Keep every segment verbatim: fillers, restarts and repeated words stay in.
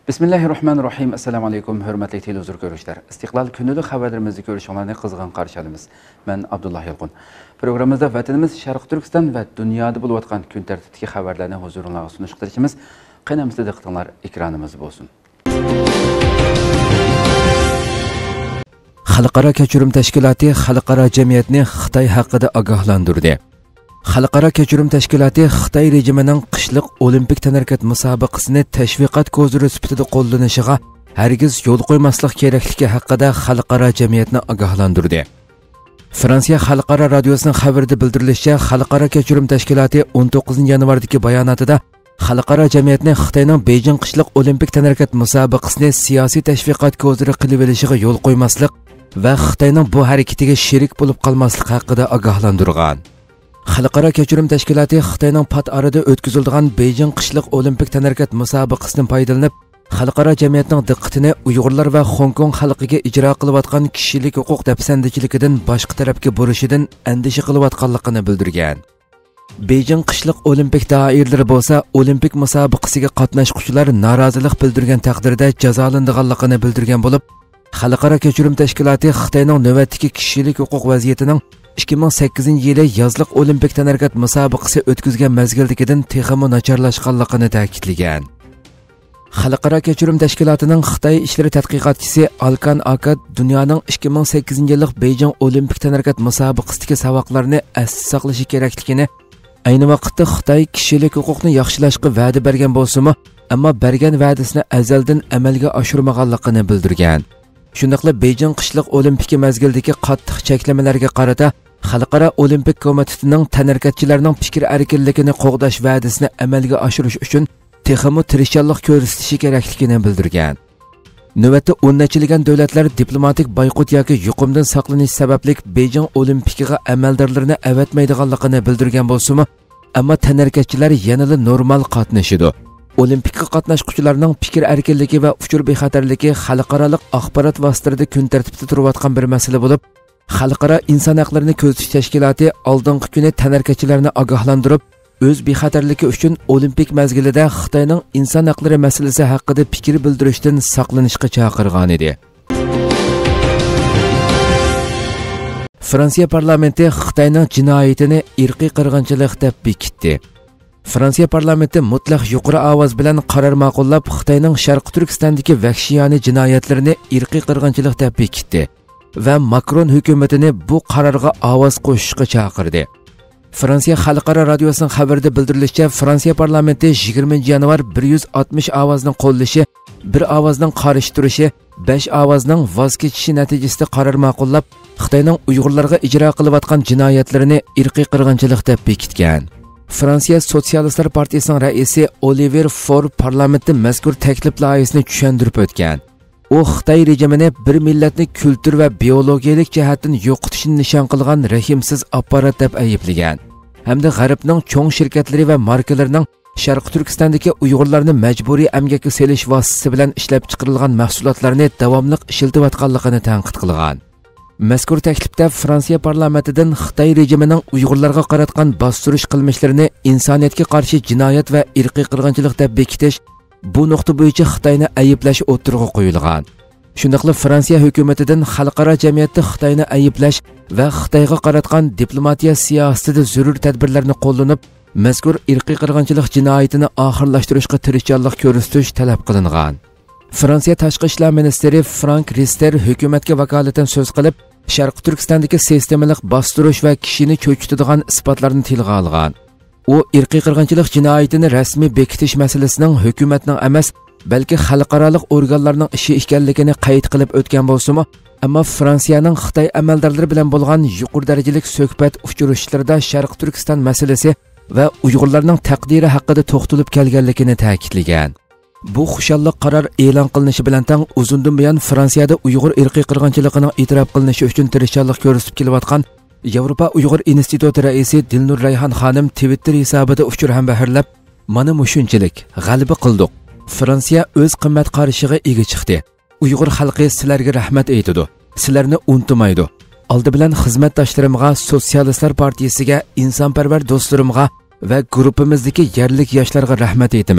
Bismillahirrahmanirrahim. Assalamu alaykum, hörmətli televizor görüşlər. İstiqlal günlük xəbərlərimizi görüşənlərini qızğın qarşılayırıq. Mən Abdullah Yılğun. Proqramımızda vətənimiz Şərq Türkistan və dünyada olub atqan gün tərtibdəki xəbərlərini huzurunuzğa sunuşdurışımız qənəmizdə diqqətinizlər ekranımız olsun. Xalqaro kechirim tashkiloti xalqaro jamiyatni Xitoy haqida ogohlantirdi. Xalqaro kechirim tashkiloti Xitoy rejimining qishliq olimpik tanarkat musobaqasini tashviqot ko'ziri sifatida qo'llanishiga hargiz yo'l qo'ymaslik kerakligi haqida xalqaro jamiyatni ogohlantirdi. Fransiya xalqaro radiosining xabarida bildirilishicha, xalqaro kechirim tashkiloti o'n to'qqizinchi yanvardagi bayonotida xalqaro jamiyatni Xitoyning Beijing qishliq olimpik tanarkat musobaqasini siyosiy tashviqot ko'ziri qilib olishiga yo'l qo'ymaslik va Xitoyning bu harakatiga sherik bo'lib qolmaslik haqida ogohlantirgan. Xalqaro kechirim tashkiloti Xitoyning pat arada o'tkaziladigan Beijing qishliq olimpik tanarkat musobaqasidan foydalanib, xalqaro jamiyatning diqqatini Uyg'urlar va Hong Kong xalqiga ijro qilayotgan kishilik huquq dafsandachiligidan boshqa tarafga burishidan andisha qilayotganligini bildirgan. Beijing qishliq olimpik doiralari bo'lsa, olimpik musobaqasiga qatnashuvchilar norozilik bildirgan taqdirda jazolanadiganligini bildirgan bo'lib, xalqaro kechirim tashkiloti Xitoyning navbatdagi kishilik huquq vaziyatining ikki ming sakkizinchi yili yozliq olimpik tanarkat musobaqasi o'tkazgan mazgildagidan texmi nacharlashganligini ta'kidlagan. Xalqaro kechirim tashkilotining Xitoy ishlari tadqiqotchisi Alkan Akad dunyoning ikki ming sakkizinchi yillik Beijing olimpik tanarkat musobaqasidagi saboqlarni asli saqlashi kerakligini, ayni vaqtda Xitoy kishilik huquqni yaxshilashga va'da bergan bo'lsa-mu, ammo bergan va'dasini azaldan amalga oshirmaganligini bildirgan. Shundaqla Beijing qishliq olimpiki mazgildagi qattiq cheklamalarga qarata Xalqaro olimpik komitetining tanarkatchilarning fikr erkinligini qo'g'dash va'dasini amalga oshirish uchun texmi tirishchanlik ko'rsatishi kerakligini bildirgan. Navbatda o'n nechilagan davlatlar diplomatik boyqut yoki yuqumdan saqlanish sababli Beijing olimpikiga amaldorlarni avatmaydiganligini bildirgan bo'lsa-mu, ammo tanarkatchilar yanada normal qatnashidi. Olimpikga qatnashuvchilarning fikr erkinligi va uchur bexatarligi xalqaro axborot vositalarida kun tartibida turayotgan bir masala bo'lib, Xalqaro inson haqlarini ko'zatish tashkiloti oldingi kuni tanarkatchilarni ogohlantirib, o'z bexatarligi uchun olimpik mazgilida Xitoyning inson haqlari masalasi haqida fikr bildirishdan saqlanishga chaqirgan edi. Fransiya parlamenti Xitoyning jinoyatini irqiy qirg'inchilik deb bekitdi. Fransiya parlamenti mutlaq yuqori ovoz bilan qaror ma'qullab, Xitoyning Sharq Turkistondagi vahshiyona jinoyatlarini irqiy qirg'inchilik deb bekitdi va Makron hukumatini bu qarorga ovoz qo'shishga chaqirdi. Fransiya xalqaro radiosining xabarida bildirilishicha, Fransiya parlamenti yigirmanchi yanvar bir yuz oltmish ovozning qo'llashi, bir ovozning qarshi turishi, besh ovozning voz kechishi natijasida qaror ma'qullab, Xitoyning Uyg'urlarga ijro qilayotgan jinoyatlarini irqiy qirg'inchilik deb bekitgan. Fransiya Sotsialistlar partiyasining raisi Oliver Faure parlamentda mazkur taklif loyihasini tushuntirib o'tgan. U Xitoy rejimini bir millatni kultur va biologiyalik jihatdan yo'qotishni nishon qilgan rahimsiz apparat deb ayblagan. Hamda G'arbning cho'ng shirkatlari va markalarining Sharq Turkistondagi Uyg'urlarni majburiy amgakka selish vositasi bilan ishlab chiqarilgan mahsulotlarni davomli ishlatayotganligini tanqid qilgan. Mazkur taklifda Fransiya parlamentidan Xitoy rejimining Uyg'urlarga qaratgan bostirish qilmishlarini insoniyatga qarshi jinoyat va irqiy qirg'inchilik deb bekitish, bu nuqta bo'yicha Xitoyni ayblash o'tirg'i qo'yilgan. Shundaqla Fransiya hukumatidan xalqaro jamiyatda Xitoyni ayblash va Xitoyga qaratgan diplomatiya siyosatida zarur tadbirlarni qo'llanib, mazkur irqiy qirg'inchilik jinoyatini oxirlashtirishga tirishchanlik ko'rsatish talab qilingan. Fransiya tashqi ishlar ministri Frank Rister hukumatga vakolatan so'z qilib, Sharq Turkistondagi sistemalik bostirish va kishini cho'chitadigan isbotlarni tilga olgan. U irqiy qirg'inchilik jinoyatini rasmiy bekitish masalasining hukumatning emas, balki xalqaro organlarning ishi ekanligini qayd qilib o'tgan bo'lsa-mu, ammo Fransiyaning Xitoy amaldorlari bilan bo'lgan yuqori darajali suhbat uchrashuvlarida Sharq Turkiston masalasi va Uyg'urlarning taqdiri haqida to'xtalib kelganligini ta'kidlagan. Bu xushalliq qaror e'lon qilinishi bilan tang uzundan buyon Fransiyada Uyg'ur irqiy qirg'inchiligining e'tirof qilinishi uchun tirishchanlik ko'rsatib kelayotgan Yevropa Uyg'ur instituti raisi Dilnur Rayhan xonim Twitter hisobida uchur ham baharlab, "Mana mushunchalik g'alaba qildik. Fransiya o'z qimmat qarashiga ega chiqdi. Uyg'ur xalqi sizlarga rahmat aytadi. Sizlarni unutmaydi. Oldi bilan xizmatdoshlarimga, Sotsialistlar partiyasiga, insonparvar do'stlarimga va guruhimizdagi yerlik yoshlarga rahmat aytaman.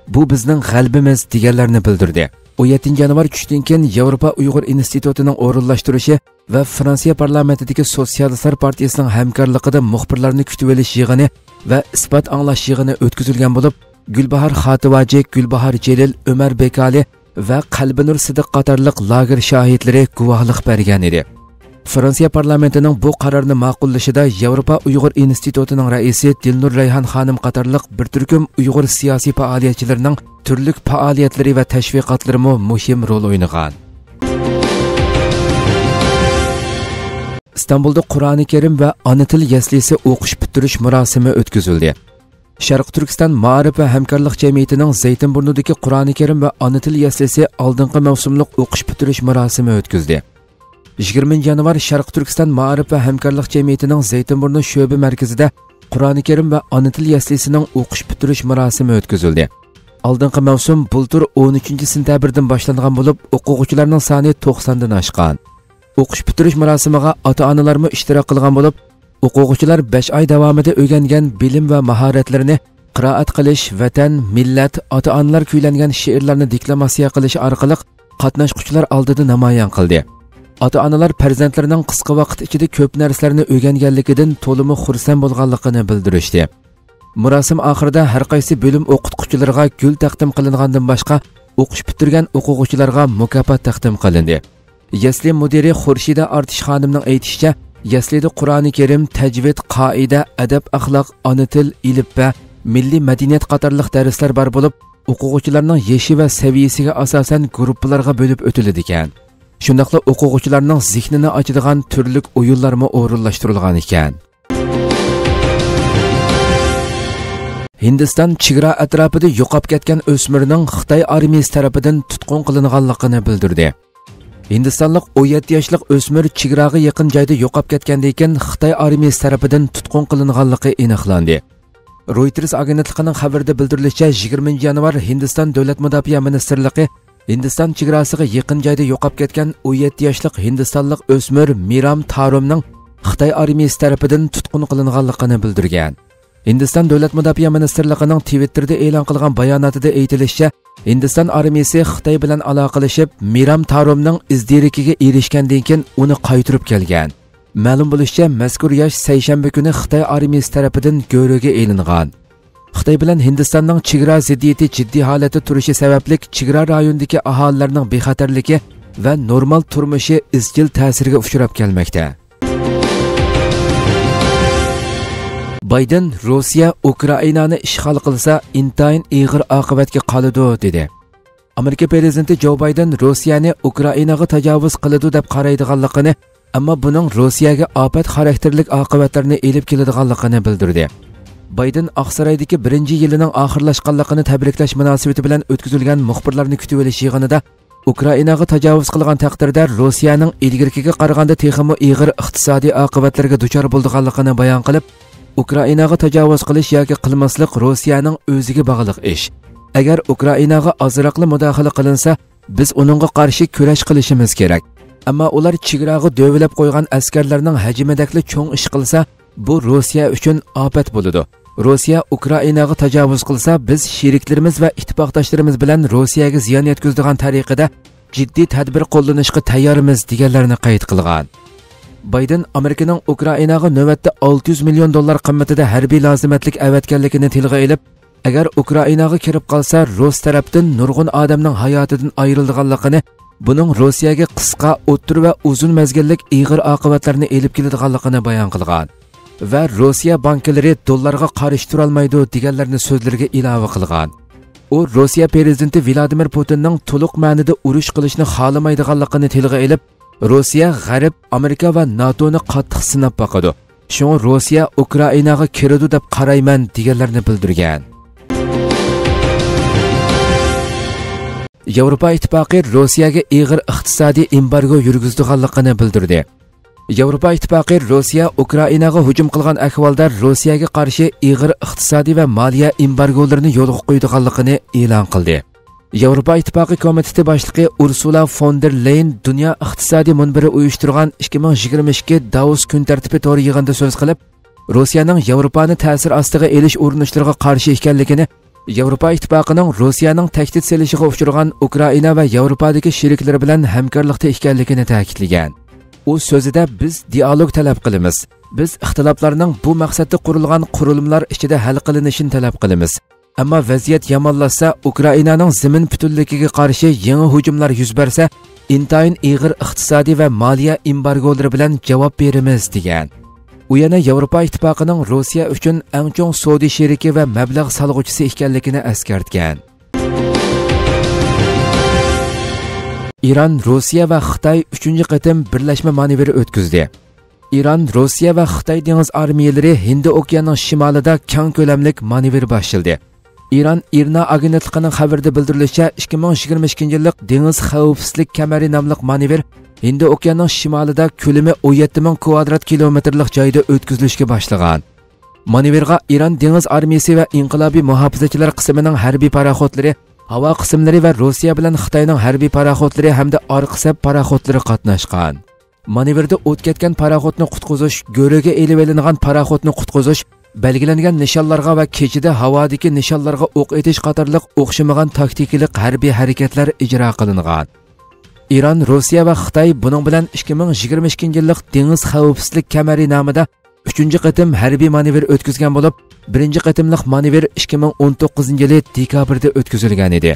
Bu bizning g'albimiz deganlarni bildirdi. on yettinchi yanvar tushdan keyin Yevropa Uyg'ur institutining o'rinlashtirishi va Fransiya parlamentidagi Sotsialistlar partiyasining hamkorligida muxbirlarni kutib olish yig'ini va isbot anglash yig'ini o'tkazilgan bo'lib, Gulbahor Xotivaji, Gulbahor Jelil, Umar Bekali va Qalbinur Sidiq qatorliq lager shohidlari guvohlik bergan edi. Fransiya parlamentining bu qarorni ma'qullashida Yevropa Uyg'ur institutining raisi Dilnur Rayhon xonim qatorliq bir turkum Uyg'ur siyosiy faoliyatchilarining turli faoliyatlari va tashviqotlari muhim rol o'ynagan. İstanbulda Qur'oni Karim va ona til yaslisi o'qish bitirish murosimi o'tkazildi. Sharq Turkiston Ma'rif va hamkorlik jamiyatining Zaytinburnidagi Qur'oni Karim va ona til yaslisi oldingi mavsumlik o'qish bitirish murosimi o'tkazdi. yigirmanchi yanvar Sharq Turkiston Ma'rif va hamkorlik jamiyatining Zaytinburni sho'ba markazida Qur'oni Karim va ona til yaslisining o'qish bitirish murosimi o'tkazildi. Oldingi mavsum bultur o'n uchinchi sentabrdan boshlangan bo'lib, o'quvchilarning soni to'qsondan oshgan. O'qish bitirish murosimiga ota-onalarmi ishtirok qilgan bo'lib, o'quvchilar besh oy davomida o'rgangan bilim va mahoratlarini qiroat qilish, vatan, millat, ota-onalar kuylangan she'rlarni deklamatsiya qilish orqali qatnashuvchilar oldida namoyon qildi. Ota-onalar farzandlarining qisqa vaqt ichida ko'p narsalarni o'rganganligidan to'limi xursand bo'lganligini bildirishdi. Murosim oxirida har qaysi bo'lim o'qituvchilariga gul taqdim qilingandan boshqa, o'qish bitirgan o'quvchilarga mukofot taqdim qilindi. Yasli mudiri Xurshida Artish xonimning aytishicha, yaslida Qur'oni Karim, tajvid, qoida, adab, axloq, ona til, ilm-fa, milliy madaniyat qatorliq darslar bor bo'lib, o'quvchilarning yoshi va saviyasiga asosan guruhlarga bo'lib o'tiladi ekan. Shundaqla o'quvchilarning zihnini ochadigan turli o'yinlarmi o'rinlashtirilgan ekan. Hindiston chegara atrofida yo'qolib ketgan o'smirning Xitoy armiyasi tomonidan tutqun qilinganligini bildirdi. Hindistonlik o'n yetti yoshlik o'smir chegaraga yaqin joyda yo'qolib ketgandan keyin Xitoy armiyasi tomonidan tutqun qilinganligi aniqlandi. Reuters agentligining xabarida bildirilishicha, yigirmanchi yanvar Hindiston Davlat mudofaa ministrligi Hindiston chegarasiga yaqin joyda yo'qolib ketgan o'n yetti yoshlik Hindistonlik o'smir Miram Taromning Xitoy armiyasi tomonidan tutqun qilinganligini bildirgan. Hindiston Davlat mudofaa ministrligining Twitterda e'lon qilgan bayonotida aytilishicha, Hindiston armiyasi Xitoy bilan aloqalashib, Miram Taromning izdirikiga erishgandan keyin uni qaytarib kelgan. Ma'lum bo'lishicha, mazkur yosh seshanba kuni Xitoy armiyasi tomonidan go'ro'ga elingan. Xitoy bilan Hindistonning chegara ziddiyati jiddiy holatda turishi sababli chegara rayonidagi aholilarning bexatarligi va normal turmushi izchil ta'sirga uchrab kelmoqda. Bayden Rossiya Ukrainani ishg'ol qilsa, intayin og'ir oqibatga qoladi dedi. Amerika prezidenti Joe Biden Rossiyani Ukrainaga tajovuz qiladi deb qaraydiganligini, ammo buning Rossiyaga ofat xarakterlik oqibatlarni elib keladiganligini bildirdi. Biden Oqsaroydagi birinchi yilining oxirlashganligini tabriklash munosabati bilan o'tkazilgan muxbirlarni kutib olish yig'inida Ukrainaga tajovuz qilgan taqdirda Rossiyaning ilgirkiga qaraganda texmo og'ir iqtisodiy oqibatlarga duchor bo'lganligini bayon qilib, Ukrainaga tajovuz qilish yoki qilmaslik Rossiyaning o'ziga bog'liq ish. Agar Ukrainaga ozroqli mudofaa qilinsa, biz uningga qarshi kurash qilishimiz kerak. Ammo ular chegaraga dövlab qo'ygan askarlarning hajmidagi cho'ng ish qilsa, bu Rossiya uchun ofat bo'ladi. Rossiya Ukrainaga tajovuz qilsa, biz sheriklarimiz va ittifoqdoshlarimiz bilan Rossiyaga ziyon yetkazadigan tariqada jiddiy tadbir qo'llanishga tayyormiz deganlarini qayd qilgan. Biden Amerikaning Ukrainaga navbatda olti yuz million dollar qimmatida harbiy lozimatlik avatganligini tilga olib, agar Ukrainaga kirib qolsa, Rus tarafdan nurg'un odamning hayotidan ayrilganligini, buning Rossiyaga qisqa, o'tir va uzun mezgillik og'ir oqibatlarni elib keladiganligini bayon qilgan. Va Rossiya banklari dollarga qarshi tura olmaydi deganlarni so'zlariga ilova qilgan. U Rossiya prezidenti Vladimir Putinning to'liq ma'noda urush qilishni xohlamaydiganligini tilga olib, Rossiya G'arb, Amerika va NATOni qattiq sinab boqadi. Shunga Rossiya Ukrainaga kiradi deb qarayman deganlarni bildirgan. Yevropa Ittifoqi Rossiyaga og'ir iqtisodiy embargo yurgizganligini bildirdi. Yevropa Ittifoqi Rossiya Ukrainaga hujum qilgan ahvolda Rossiyaga qarshi og'ir iqtisodiy va moliya embargolarini yo'lga qo'yganligini e'lon qildi. Yevropa Ittifoqi komiteti boshlig'i Ursula von der Leyen dunyo iqtisodiy munbiri uyushtirgan ikki ming yigirma ikki Davos kun tartibi to'g'ri yig'inida so'z qilib, Rossiyaning Yevropani ta'sir ostiga elish urinishlariga qarshi ekanligini, Yevropa İttifaqının Rossiyaning tahdid selishiga uchragan Ukraina va Yevropadagi sheriklari bilan hamkorlikda ekanligini ta'kidlagan. U so'zida biz dialog talab qilamiz. Biz ixtiloflarning bu maqsadda qurilgan qurilmalar ichida hal qilinishini talab qilamiz. Ammo vaziyat yomonlashsa, Ukrainaning zamin butunligiga qarshi yangi hujumlar yuz bersa, intayin ig'ir iqtisodiy va moliya embargolari bilan javob beramiz degan. U yana Yevropa İttifaqının Rossiya uchun eng chong savdo sheriki va mablag' solg'uvchisi ekanligini eskartgan. İran, Rossiya va Xitoy uchinchi qatim birlashma manevri o'tkazdi. İran, Rossiya va Xitoy dengiz armiyalari Hind okeanining shimolida keng ko'lamlik manevr boshladi. İran İRNA agentligining xabarida bildirilishicha, ikki ming yigirma ikkinchi yillik dengiz xavfsizlik kamari nomli manevr Hind okeanining shimolida ko'lami o'n yetti ming kvadrat kilometrlik joyda o'tkazilishga boshlagan. Manevrga İran dengiz armiyasi va inqilobiy muhofazachilar qismining harbiy paraxodlari, havo qismlari va Rossiya bilan Xitoyning harbiy paraxodlari hamda orqa saf paraxodlari qatnashgan. Manevrda o't ketgan paraxodni qutqizish, go'riga elib olingan paraxodni qutqizish, belgilangan nishonlarga va kechida havodagi nishonlarga o'q etish qatorliq o'xshamagan taktikalik harbiy harakatlar ijro qilingan. İran, Rossiya va Xitoy buning bilan ikki ming yigirma ikkinchi yillik dengiz xavfsizlik kamari nomida uchinchi qatim harbiy manevr o'tkazgan bo'lib, birinchi qatimlik manevr ikki ming o'n to'qqizinchi yil dekabrda o'tkazilgan edi.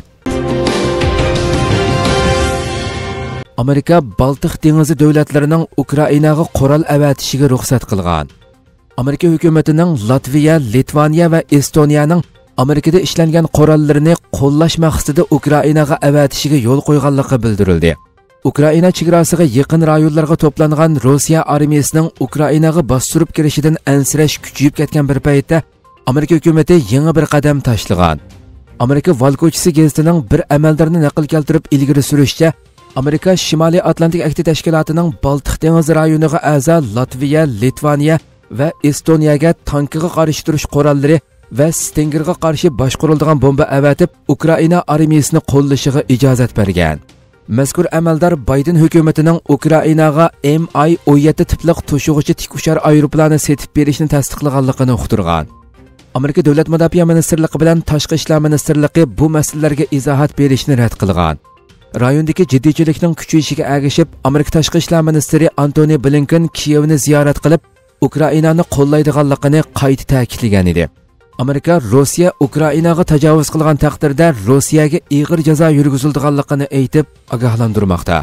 Amerika Baltiq dengizi davlatlarining Ukrainaga qurol avatishiga ruxsat qilgan. Amerika hukumatining Latviya, Litvaniya va Estoniyaning Amerikada ishlangan qurollarini qo'llash maqsadida Ukrainaga avatishiga yo'l qo'yganligi bildirildi. Ukraina chegarasiga yaqin rayonlarga to'plangan Rossiya armiyasining Ukrainaga bostirib kirishidan ansirash kuchayib ketgan bir paytda Amerika hukumati yangi bir qadam tashlagan. Amerika Valkochisi gazetining bir amaldorni naql keltirib ilgari surishicha, Amerika Shimoliy Atlantik Akti tashkilotining Baltiq dengizi rayoniga a'zo Latviya, Litvaniya va Estoniyaga tankiga qarshi turish qurollari va Stingerga qarshi boshqariladigan bomba avatib Ukraina armiyasini qo'llashiga ijozat bergan. Mazkur amaldor Bayden hukumatining Ukrainaga M I o'n yetti tiplik to'shug'ichi tik uchar aeroplani setib berishni tasdiqlaganligini uqtirgan. Amerika Davlat mudofaa ministrligi bilan Tashqi ishlar ministrligi bu masalalarga izohat berishni rad qilgan. Rayondagi jiddiychilikning kuchayishiga ergashib, Amerika Tashqi ishlar ministri Antony Blinken Kiyevni ziyorat qilib, Ukrainani qo'llaydiganligini qayta ta'kidlagan edi. Amerika Rossiya Ukrainaga tajovuz qilgan taqdirda Rossiyaga ig'ir jazo yurgiziladiganligini aytib ogohlantirmoqda.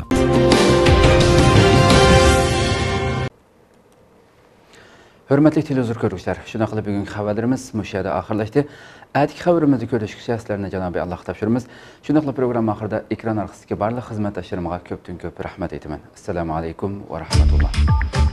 Hurmatli televizor ko'ruvchilar, shuna qilib bugungi xabarlarimiz mush yerda oxirlashdi. Atigi xabarimizni ko'rishgacha sizlarni Janobiy Alloh topshiramiz. Shuna qilib program oxirida ekran orqasidagi barcha xizmatdoshlarimga ko'pdan ko'p rahmat aytaman. Assalomu alaykum va rahmatulloh.